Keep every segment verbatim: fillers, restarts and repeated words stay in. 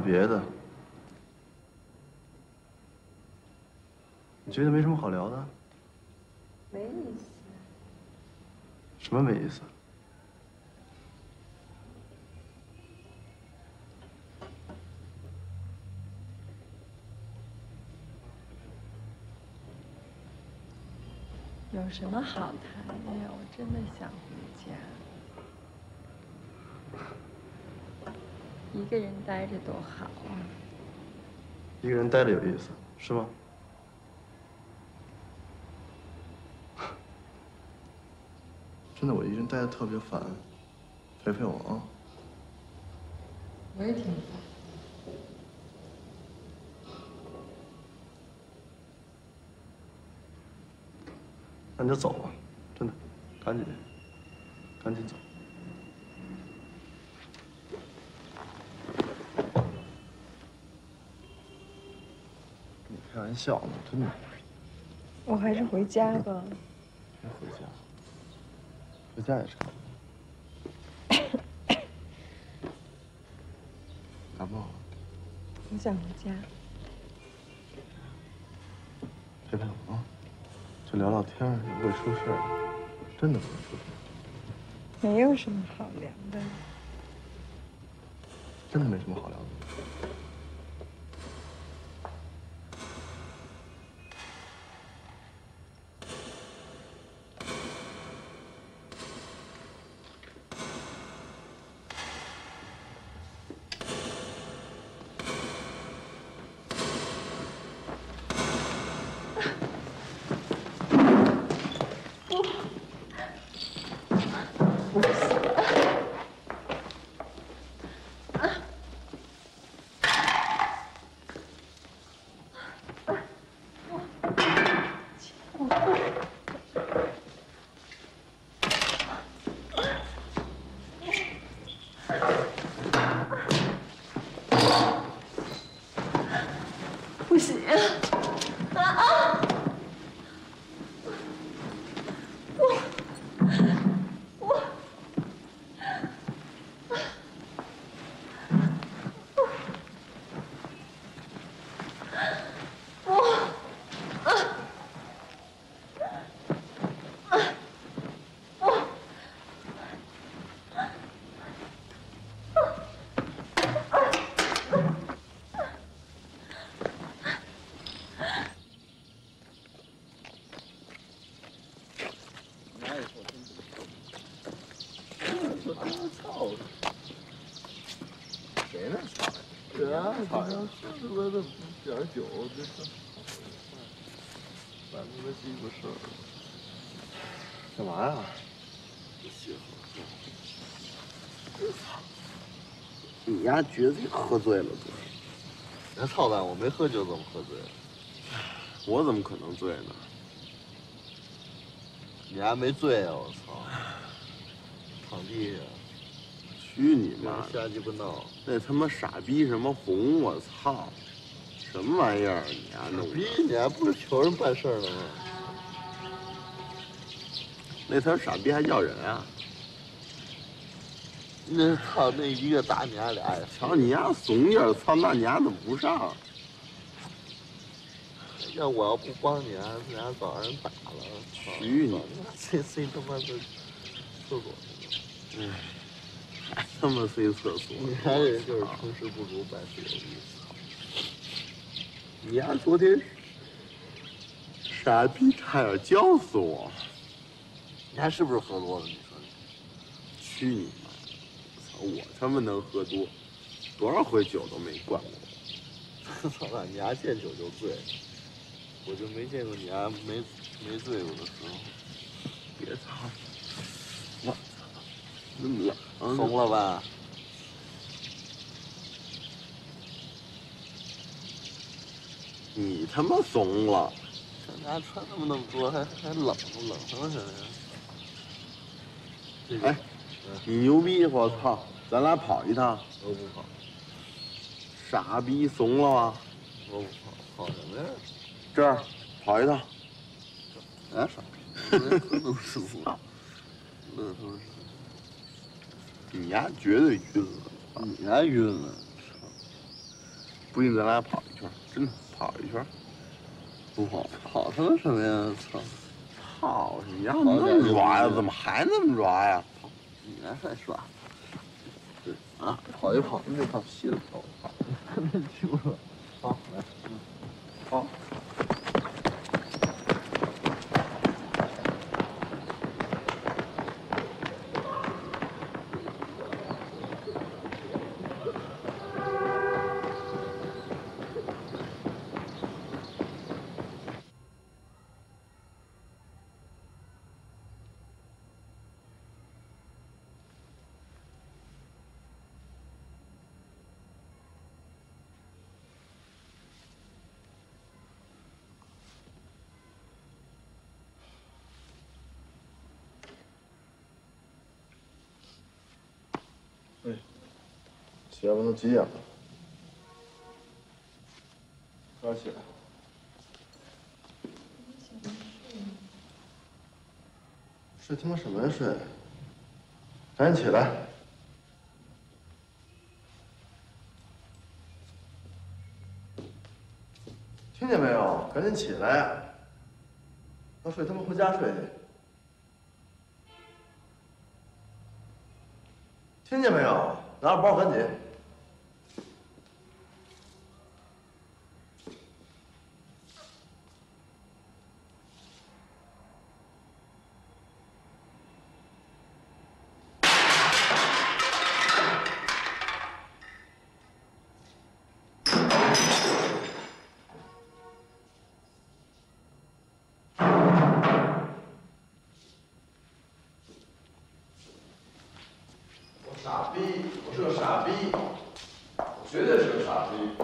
别的。你觉得没什么好聊的？ 没意思。 什么没意思？ 有什么好谈的呀？我真的想回家。一个人待着多好啊！ 一个人待着有意思，是吗？真的，我一个人待着特别烦，陪陪我啊！ 我也挺烦。 那你就走吧，真的，赶紧，赶紧走。跟你开玩笑呢，真的。 我还是回家吧。 别回家，回家也差不多。感冒了。 我想回家。 陪陪我啊，就聊聊天，也不会出事儿，真的不会出事儿。 没有什么好聊的。 真的没什么好聊的。 不行啊啊！我我我啊啊！我。 谁那操？对啊，好像是说的点酒，这这，咱们这鸡巴事儿。干嘛呀？不歇喝。操！你丫绝对喝醉了，哥。别操蛋！我没喝酒，怎么喝醉了？我怎么可能醉呢？你还没醉啊！我操！躺地下。 去你妈！瞎鸡巴闹！那他妈傻逼什么红！我操！什么玩意儿？你丫弄逼！你还不是求人办事呢吗？那他傻逼还要人啊！那操！那一个打你丫俩呀！瞧你丫怂劲儿！操！那你丫怎么不上？要我要不帮你，俺俩早让人打了。去你！这这他妈的厕所去了！哎。 还他妈塞厕所！你还人就是成事不足败事有余。你丫昨天傻逼差点浇死我！你还是不是喝多了？你说？去你妈！操！我他妈能喝多，多少回酒都没灌过。操蛋！你丫见酒就醉，我就没见过你丫没没醉过的时候。别操！我操！那么冷，怂了吧？ 你他妈怂了！咱家穿那么那么多，还还冷冷什么什么呀？哎，你牛逼！我操，咱俩跑一趟。我不跑。傻逼，怂了吗？我不跑，跑什么呀？这儿，跑一趟。哎，傻逼！乐都是我，乐都是。你丫绝对晕了！你丫晕了！ 不信咱俩跑一圈，真的跑一圈。 不跑，跑他妈什么呀！操！ 跑什么呀？那么抓呀？怎么还那么抓呀？ 你来还耍？对啊，跑一跑，那套戏都跑跑，没听说。好，来，嗯，好。 哎，姐夫都几点了？快起来！睡他妈什么呀睡？赶紧起来！听见没有？赶紧起来呀！要睡他妈回家睡去。听见没有？拿着包赶紧。傻逼！我是个傻逼，我绝对是个傻逼。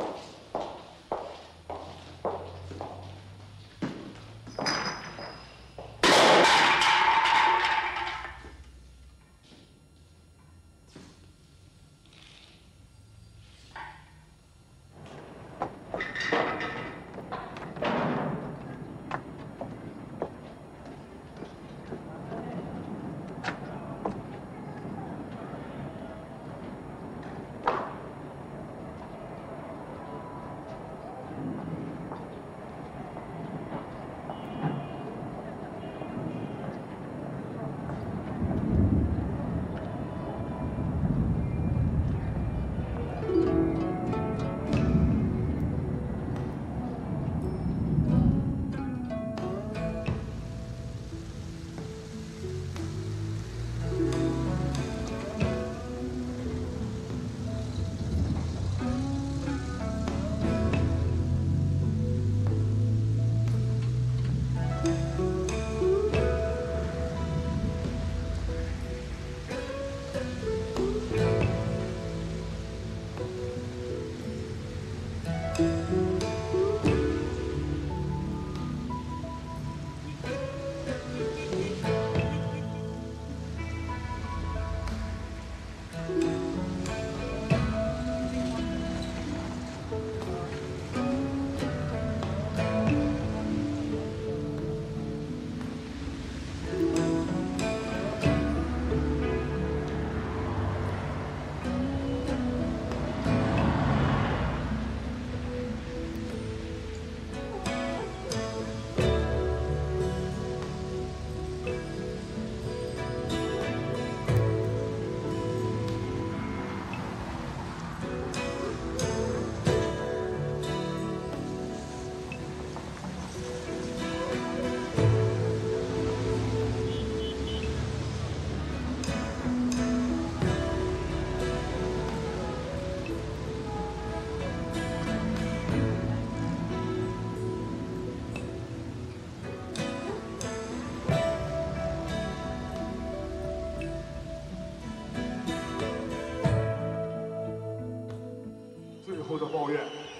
后的抱怨，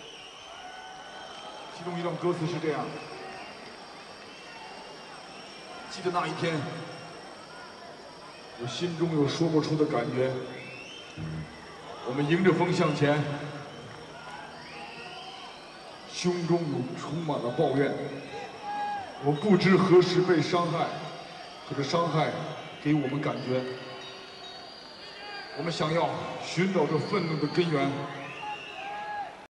其中一段歌词是这样的：记得那一天，我心中有说不出的感觉。我们迎着风向前，胸中有充满了抱怨。我不知何时被伤害，可是伤害给我们感觉。我们想要寻找这愤怒的根源。